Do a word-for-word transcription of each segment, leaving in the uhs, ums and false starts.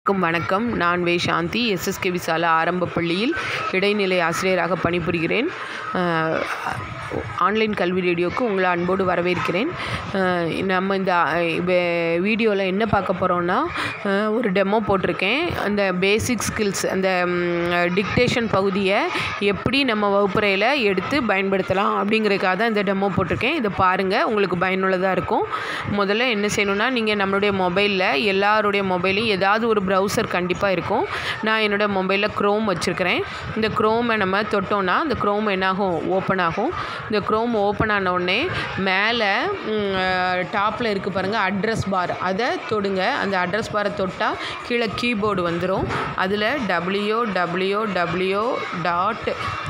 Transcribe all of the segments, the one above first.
வணக்கம். நான் வே சாந்தி எஸ்எஸ்கே விசாலா ஆரம்ப பள்ளியில் இடைநிலை ஆசிரியராக பணிபுரிகிறேன். ஆன்லைன் கல்வி ரேடியோவுக்கு உங்களை அன்போடு வரவேற்கிறேன். நம்ம இந்த வீடியோவில் என்ன பார்க்க போகிறோன்னா, ஒரு டெமோ போட்டிருக்கேன். அந்த பேசிக் ஸ்கில்ஸ், அந்த டிக்டேஷன் பகுதியை எப்படி நம்ம வகுப்பறையில் எடுத்து பயன்படுத்தலாம் அப்படிங்கிறதுக்காக தான் இந்த டெமோ போட்டிருக்கேன். இதை பாருங்கள், உங்களுக்கு பயனுள்ளதாக இருக்கும். முதல்ல என்ன செய்யணுன்னா, நீங்கள் நம்மளுடைய மொபைலில் எல்லாருடைய மொபைலையும் ஏதாவது ஒரு ப்ரௌசர் கண்டிப்பாக இருக்கும். நான் என்னோடய மொபைலில் க்ரோம் வச்சுருக்கிறேன். இந்த க்ரோமை நம்ம தொட்டோன்னா இந்த க்ரோம் என்னாகும், ஓப்பன் ஆகும். இந்த க்ரோம் ஓப்பன் ஆன உடனே மேலே டாப்பில் இருக்குது பாருங்கள், அட்ரஸ் பார், அதை தொடுங்க. அந்த அட்ரஸ் பாரை தொட்டால் கீழே கீபோர்டு வந்துடும். அதில் W W W dot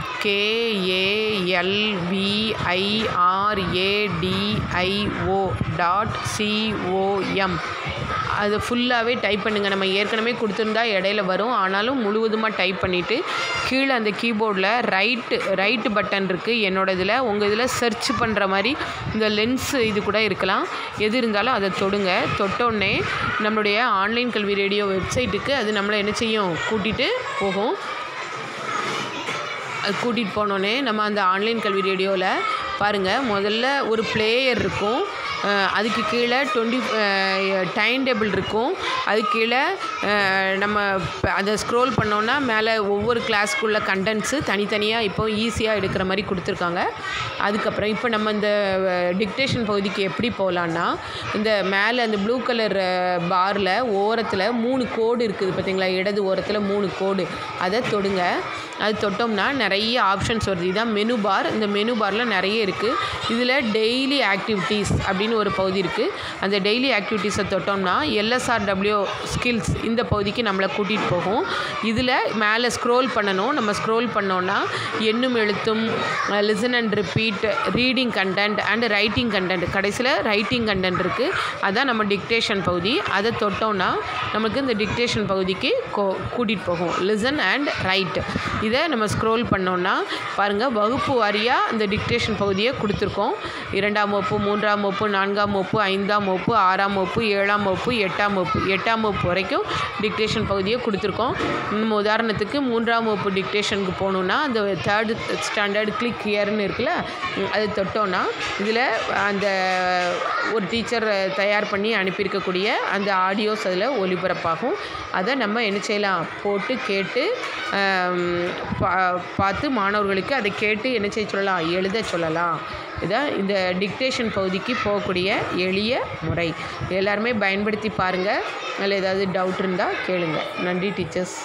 கேஏஎல்விஐஆர்ஏடிஐஓ dot COM அது ஃபுல்லாகவே டைப் பண்ணுங்கள். நம்ம ஏற்கனவே கொடுத்துருந்தா இடையில வரும், ஆனாலும் முழுவதுமாக டைப் பண்ணிவிட்டு கீழே அந்த கீபோர்டில் ரைட்டு ரைட்டு பட்டன் இருக்குது. என்னோடய இதில், உங்கள் இதில் சர்ச் பண்ணுற மாதிரி இந்த லென்ஸ் இது கூட இருக்கலாம். எது இருந்தாலும் அதை தொடுங்க. தொட்டோடனே நம்மளுடைய ஆன்லைன் கல்வி ரேடியோ வெப்சைட்டுக்கு அது நம்மளை என்ன செய்யும், கூட்டிகிட்டு போகும். அது கூட்டிகிட்டு போனோடனே நம்ம அந்த ஆன்லைன் கல்வி ரேடியோவில் பாருங்கள், முதல்ல ஒரு பிளேயர் இருக்கும். அதுக்கு கீழே டுவெண்ட்டி டைம் டேபிள் இருக்கும். அதுக்கு கீழே நம்ம அதை ஸ்க்ரோல் பண்ணோன்னா மேலே ஒவ்வொரு கிளாஸ்க்குள்ள கண்டென்ட்ஸு தனித்தனியாக இப்போ ஈஸியாக எடுக்கிற மாதிரி கொடுத்துருக்காங்க. அதுக்கப்புறம் இப்போ நம்ம இந்த டிக்டேஷன் பகுதிக்கு எப்படி போகலான்னா, இந்த மேலே அந்த ப்ளூ கலர் பாரில் ஓரத்தில் மூணு கோடு இருக்குது பார்த்தீங்களா, இடது ஓரத்தில் மூணு கோடு, அதை தொடுங்க. அது தொட்டோம்னா நிறைய ஆப்ஷன்ஸ் வருது. இதுதான் மெனு பார். இந்த மெனு பாரில் நிறைய இருக்குது. இதில் டெய்லி ஆக்டிவிட்டீஸ் அப்படின்னு ஒரு பகுதி இருக்குது. அந்த டெய்லி ஆக்டிவிட்டீஸை தொட்டோம்னா எல்எஸ்ஆர்டபிள்யூ ஸ்கில்ஸ் இந்த பகுதிக்கு நம்மளை கூட்டிகிட்டு போகும். இதில் மேலே ஸ்க்ரோல் பண்ணணும். நம்ம ஸ்க்ரோல் பண்ணோன்னா எண்ணும் எழுத்தும், listen and repeat, reading content and writing content, கடைசியில் ரைட்டிங் கண்டென்ட் இருக்குது. அதுதான் நம்ம டிக்டேஷன் பகுதி. அதை தொட்டோன்னா நமக்கு இந்த டிக்டேஷன் பகுதிக்கு கோ கூட்டிகிட்டு போகும். லிசன் அண்ட் ரைட், இதை நம்ம ஸ்க்ரோல் பண்ணோன்னா பாருங்கள், வகுப்பு வாரியாக இந்த டிக்டேஷன் பகுதியை கொடுத்துருக்கோம். இரண்டாம் வகுப்பு, மூன்றாம் வகுப்பு, நான்காம் வகுப்பு, ஐந்தாம் வகுப்பு, ஆறாம் வகுப்பு, ஏழாம் வகுப்பு, எட்டாம் வகுப்பு எட்டாம் வகுப்பு வரைக்கும் டிக்டேஷன் பகுதியை கொடுத்துருக்கோம். நம்ம உதாரணத்துக்கு மூன்றாம் வகுப்பு டிக்டேஷனுக்கு போகணுன்னா அந்த தேர்டு ஸ்டாண்டர்ட் கிளிக் ஹியர்னு இருக்குல்ல, அது தொட்டோன்னா இதில் அந்த ஒரு டீச்சர் தயார் பண்ணி அனுப்பியிருக்கக்கூடிய அந்த ஆடியோஸ் அதில் ஒளிபரப்பாகும். அதை நம்ம என்ன செய்யலாம், போட்டு கேட்டு பா பார்த்து மாணவர்களுக்கு அதை கேட்டு என்ன செய்ய சொல்லலாம், எழுத சொல்லலாம். இதான் இந்த டிக்டேஷன் பகுதிக்கு போகக்கூடிய எளிய முறை. எல்லாருமே பயன்படுத்தி பாருங்கள். அதில் ஏதாவது டவுட் இருந்தால் கேளுங்க. நன்றி டீச்சர்ஸ்.